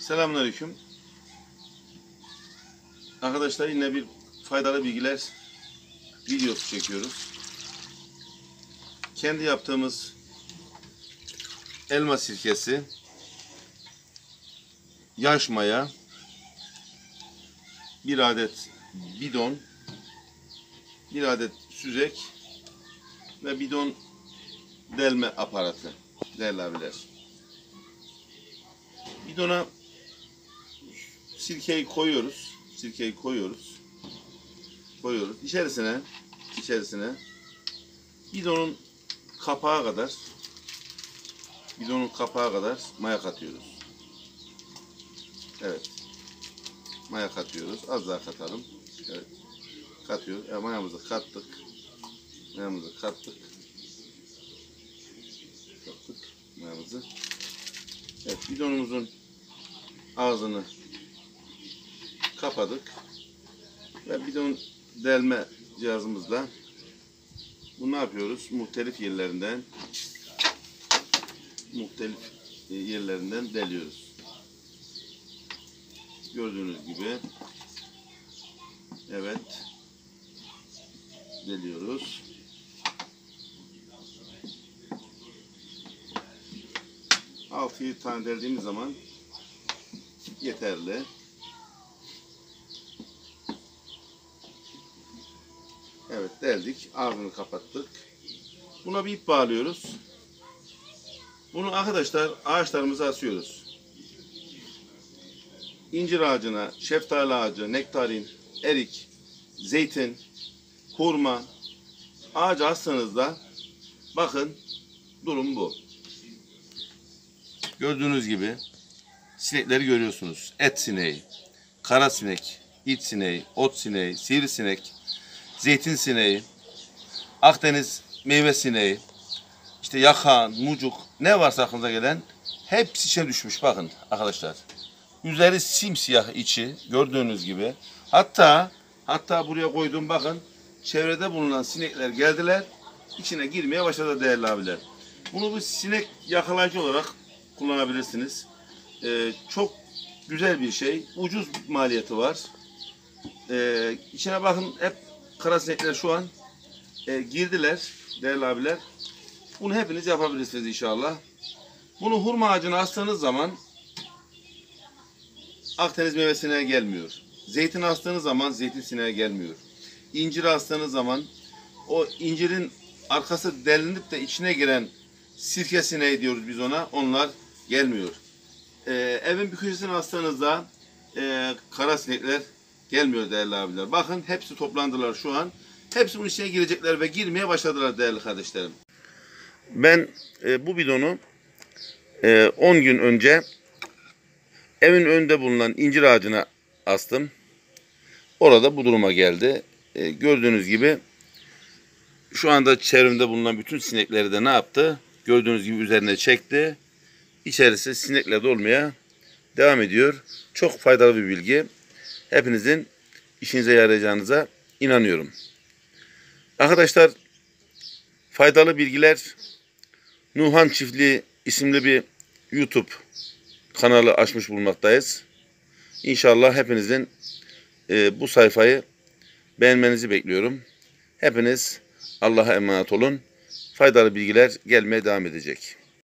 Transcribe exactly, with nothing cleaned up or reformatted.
Selamünaleyküm. Arkadaşlar yine bir faydalı bilgiler videosu çekiyoruz. Kendi yaptığımız elma sirkesi, yaş maya, bir adet bidon, bir adet süzek ve bidon delme aparatı değerli abiler. Bidona sirkeyi koyuyoruz. Sirkeyi koyuyoruz. Koyuyoruz. İçerisine içerisine bidonun kapağı kadar bidonun kapağı kadar maya katıyoruz. Evet. Maya katıyoruz. Az daha katalım. Evet. Katıyoruz. E, mayamızı kattık. Mayamızı kattık. Kattık mayamızı. Evet, bidonumuzun ağzını kapadık ve bidon delme cihazımızla bunu ne yapıyoruz? Muhtelif yerlerinden muhtelif yerlerinden deliyoruz. Gördüğünüz gibi evet deliyoruz. altı yedi tane deldiğimiz zaman yeterli. Evet deldik. Ağzını kapattık. Buna bir ip bağlıyoruz. Bunu arkadaşlar ağaçlarımıza asıyoruz. İncir ağacına, şeftali ağacı, nektarin, erik, zeytin, hurma ağacı astığınızda bakın durum bu. Gördüğünüz gibi sinekleri görüyorsunuz. Et sineği, kara sinek, it sineği, ot sineği, sivrisinek, zeytin sineği, Akdeniz meyve sineği, işte yakan, mucuk, ne varsa aklınıza gelen hepsi içine düşmüş bakın arkadaşlar. Üzeri simsiyah içi gördüğünüz gibi. Hatta hatta buraya koyduğum bakın çevrede bulunan sinekler geldiler. İçine girmeye başladı değerli abiler. Bunu bir sinek yakalayıcı olarak kullanabilirsiniz. Ee, çok güzel bir şey. Ucuz maliyeti var. Ee, içine bakın hep kara sinekler şu an e, girdiler değerli abiler. Bunu hepiniz yapabilirsiniz inşallah. Bunu hurma ağacına astığınız zaman Akdeniz meyve sineği gelmiyor. Zeytin astığınız zaman zeytin sineği gelmiyor. İncir astığınız zaman o incirin arkası delinip de içine giren sirke sineği diyoruz biz ona. Onlar gelmiyor. Ee, evin bir köşesine astığınızda e, kara sinekler gelmiyor değerli abiler. Bakın hepsi toplandılar şu an. Hepsi bunun içine girecekler ve girmeye başladılar değerli kardeşlerim. Ben e, bu bidonu e, on gün önce evin önünde bulunan incir ağacına astım. Orada bu duruma geldi. E, gördüğünüz gibi şu anda çevremde bulunan bütün sinekleri de ne yaptı? Gördüğünüz gibi üzerine çekti. İçerisi sinekle dolmaya devam ediyor. Çok faydalı bir bilgi. Hepinizin işinize yarayacağınıza inanıyorum. Arkadaşlar faydalı bilgiler Nuhan Çiftliği isimli bir YouTube kanalı açmış bulunmaktayız. İnşallah hepinizin e, bu sayfayı beğenmenizi bekliyorum. Hepiniz Allah'a emanet olun. Faydalı bilgiler gelmeye devam edecek.